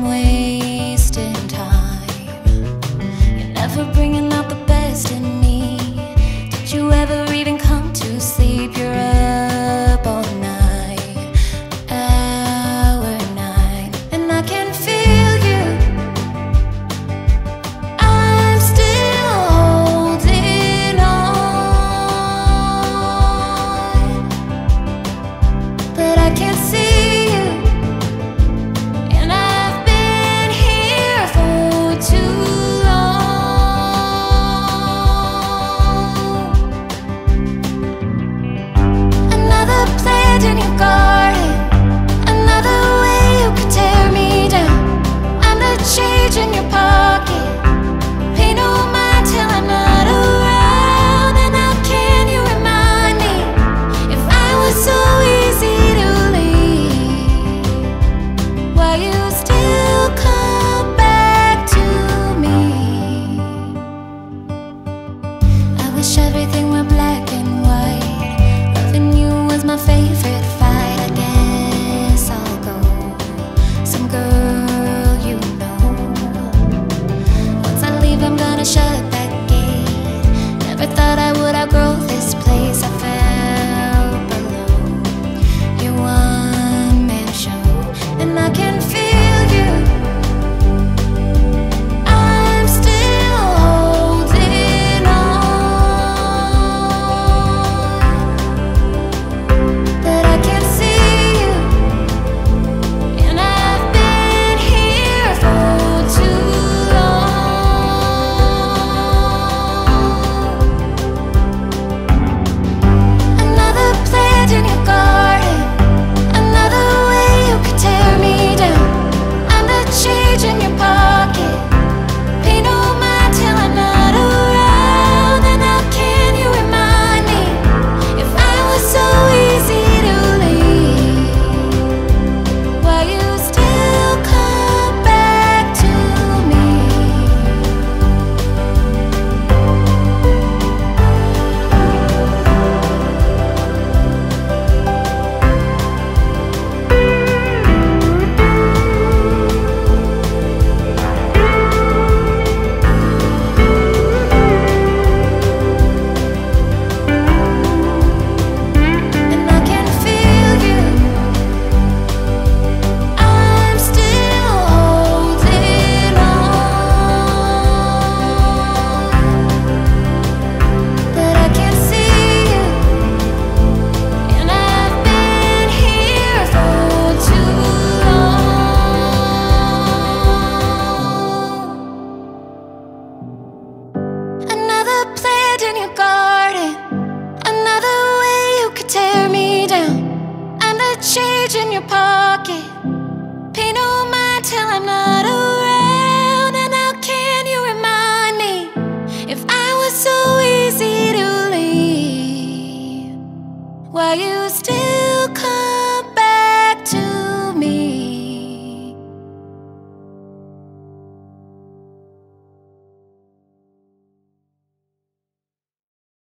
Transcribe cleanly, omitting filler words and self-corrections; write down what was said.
I'm wasting time. You're never bringing out the best in me. Did you ever even come to sleep? You're up all night, hour 9, and I can feel you. I'm still holding on, but I can't see. In your garden, another way you could tear me down. I'm the change in your pocket. Pay no mind till I'm not around. And how can you remind me if I was so easy to leave? Why you still come back to me? I wish everything were black and white. Loving you was my favorite. I'm gonna shut that gate. Never thought I would outgrow this place. I fell below your one-man show, and I can feel you. I'm still holding on, but I can't see you, and I've been here for too long. In your garden, another way you could tear me down. I'm the change in your pocket. Pay no mind till I'm not around. And how can you remind me if I was so easy to leave? Why you still come back to me? In your garden, another way you could tear me down. I'm the change in your pocket. Pay no mind till I'm not around. And how can you remind me if I was so easy to leave? Why you still